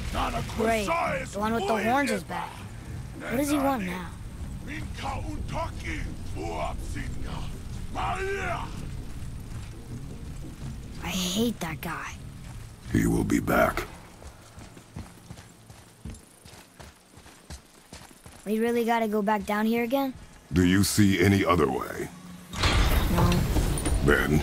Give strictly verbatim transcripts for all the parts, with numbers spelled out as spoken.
Great. The one with the horns is back. What does he want now? I hate that guy. He will be back. We really gotta go back down here again? Do you see any other way? No. Then...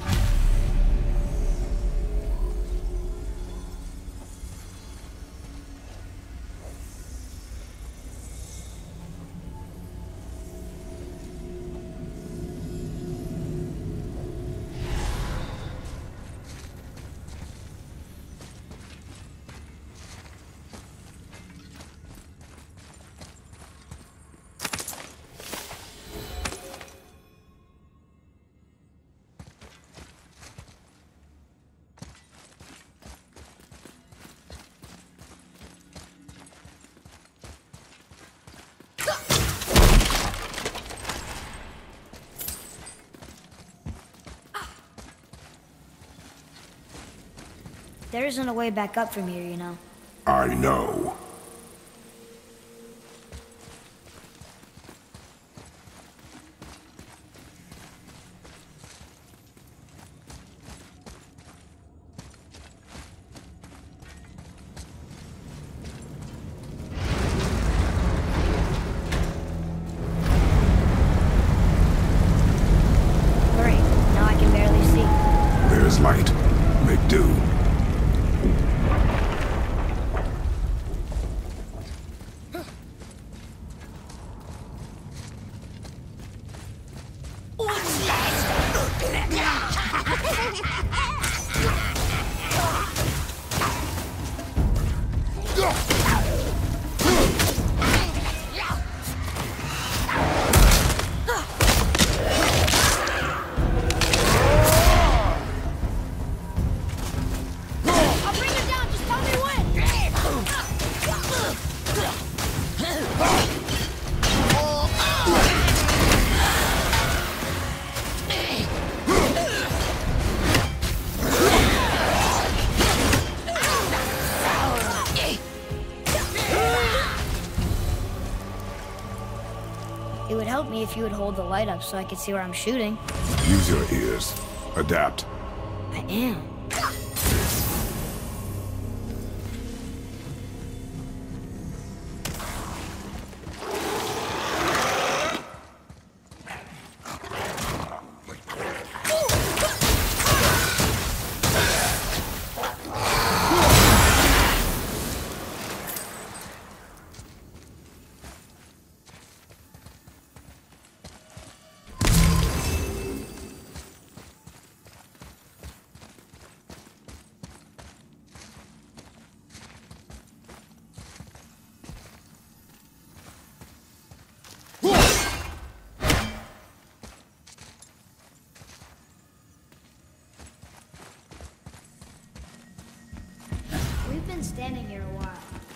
There isn't a way back up from here, you know. I know. Great. Now I can barely see. There's light. Make do. It would help me if you would hold the light up so I could see where I'm shooting. Use your ears. Adapt. I am. We've been standing here a while.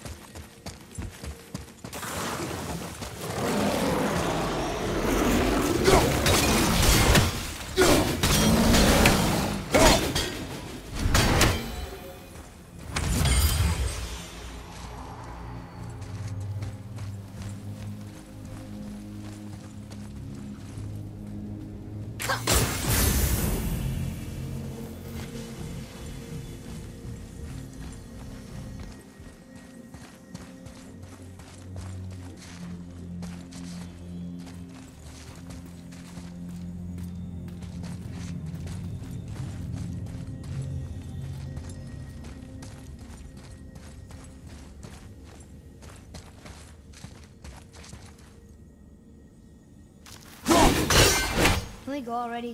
Can we go already?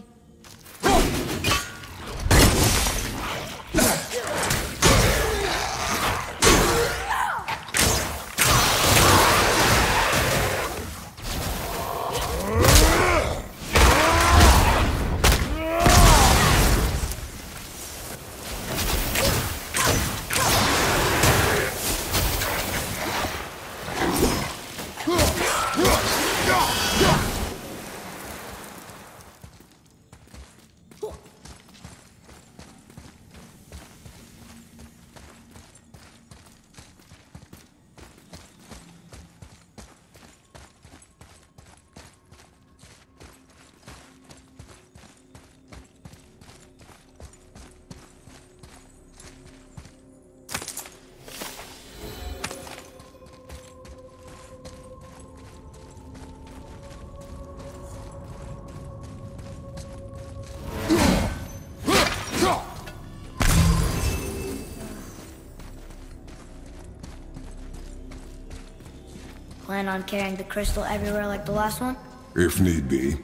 plan on carrying the crystal everywhere like the last one? If need be.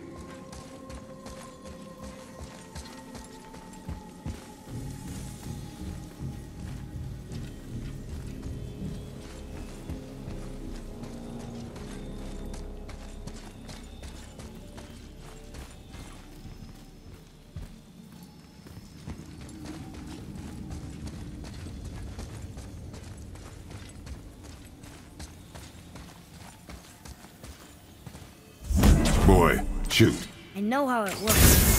Boy, shoot. I know how it works.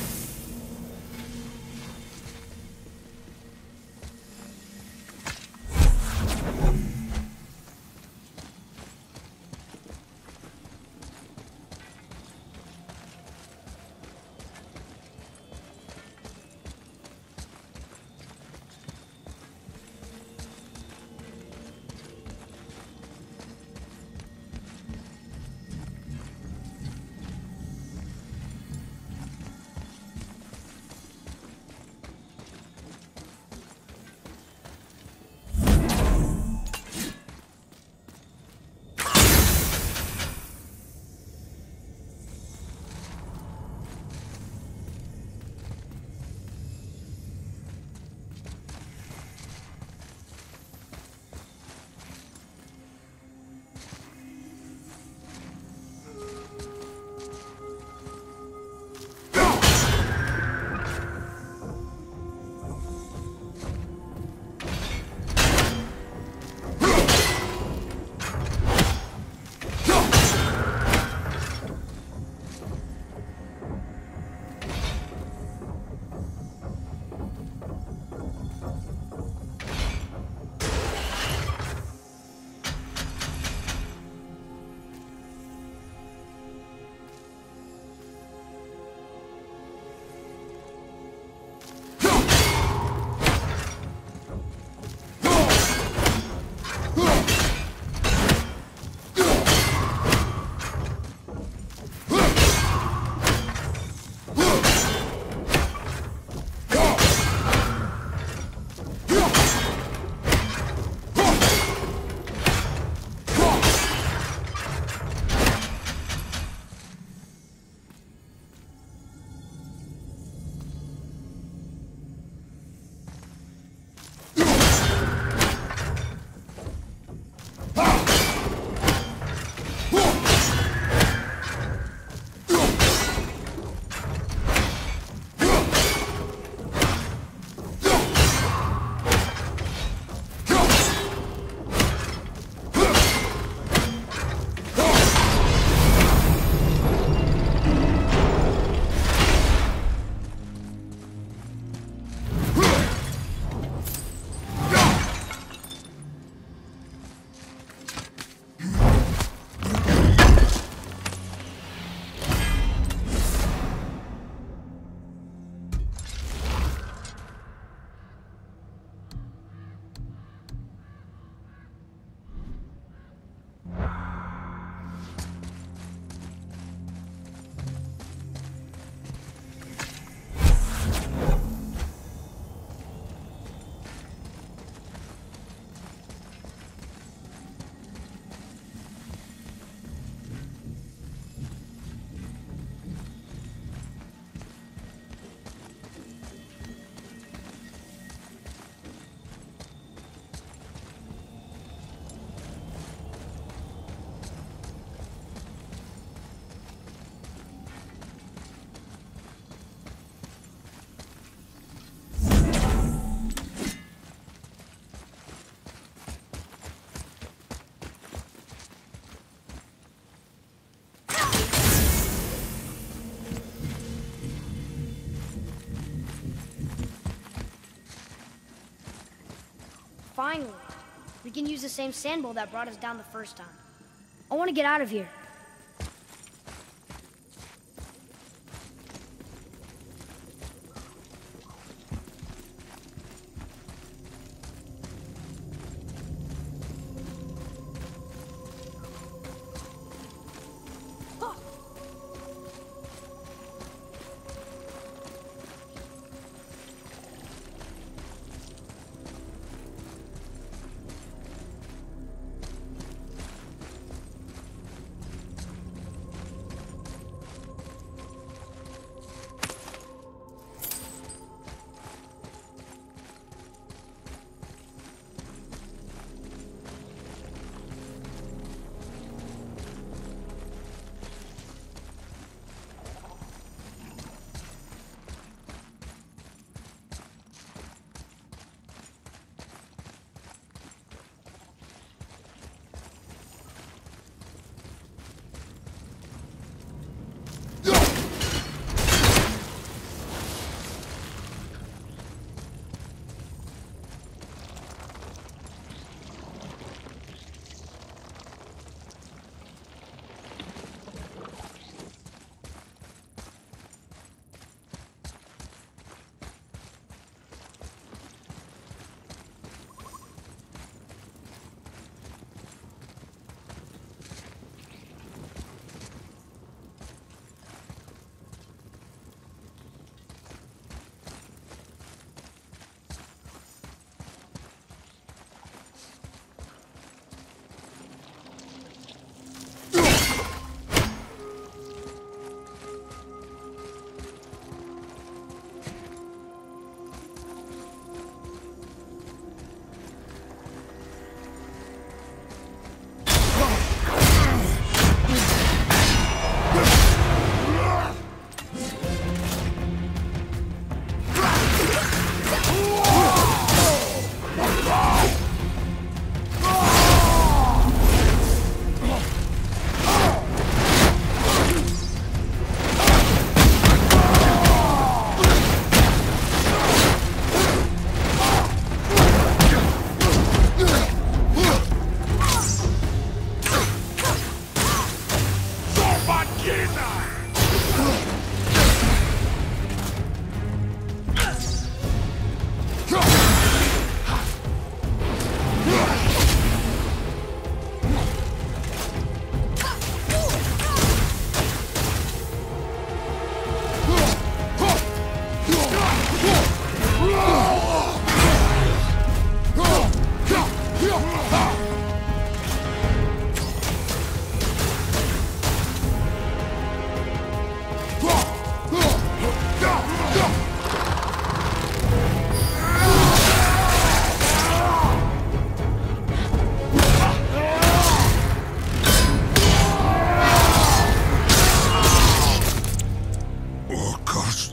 Finally, we can use the same sand bowl that brought us down the first time. I want to get out of here.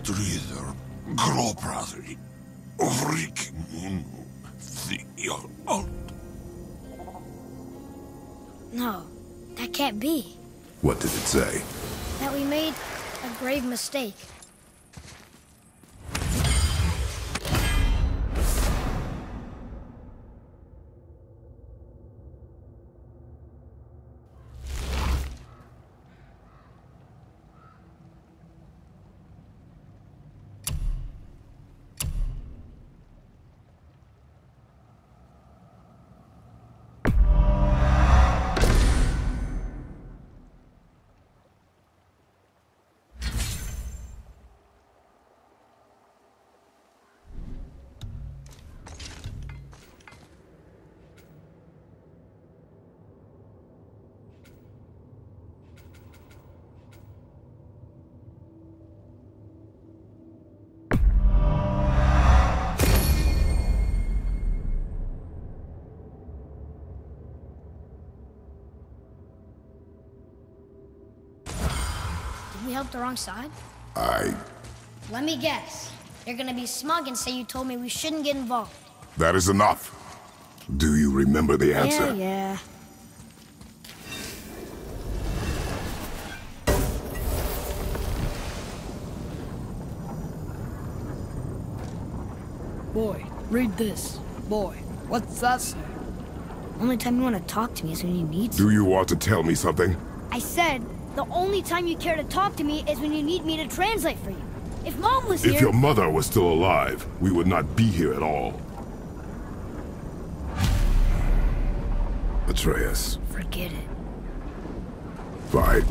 Drider, Gropratri, Vrikimunu, Thial. No, that can't be. What did it say? That we made a grave mistake. Did we help the wrong side? I... Let me guess. You're gonna be smug and say you told me we shouldn't get involved. That is enough. Do you remember the answer? Yeah, yeah. Boy, read this. Boy, what's that say? Only time you want to talk to me is when you need to. Do you want to tell me something? I said, the only time you care to talk to me is when you need me to translate for you. If Mom was here... If your mother was still alive, we would not be here at all. Atreus. Forget it. Fine.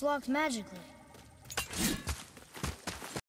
locked magically.